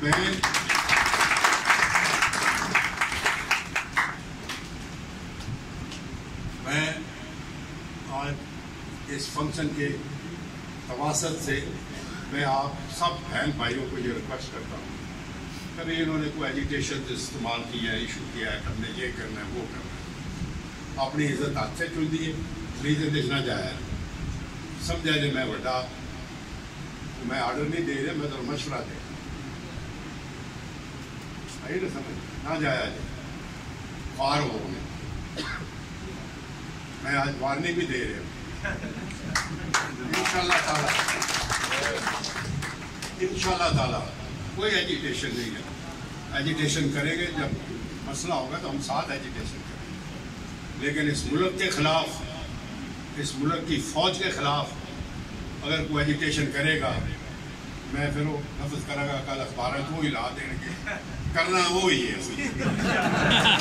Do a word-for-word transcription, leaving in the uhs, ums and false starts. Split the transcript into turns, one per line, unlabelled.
मैं मैं आज इस फंक्शन के तवासत से मैं आप सब बहन भाइयों को ये रिक्वेस्ट करता हूँ, कभी इन्होंने कोई एजिटेशन इस्तेमाल किया है, इशू किया है, हमने ये करना है वो करना है, अपनी इज्जत हाथ से चुन दी है, रीजन देखना जाए समझा जे मैं बड़ा मैं आर्डर नहीं दे रहा, मैं तो मशवरा दे आई ना समझ ना जाया जे वार हो गए, मैं आज वार्निंग भी दे रहा हूँ इंशाल्लाह ताला, इंशाल्लाह ताला कोई एजिटेशन नहीं है। एजिटेशन करेंगे जब मसला होगा तो हम साथ एजिटेशन करेंगे, लेकिन इस मुल्क के खिलाफ, इस मुल्क की फौज के खिलाफ अगर कोई एजिटेशन करेगा, मैं फिर वो नफज करेगा कल अखबार को ही ला देंगे, करना वो ही है।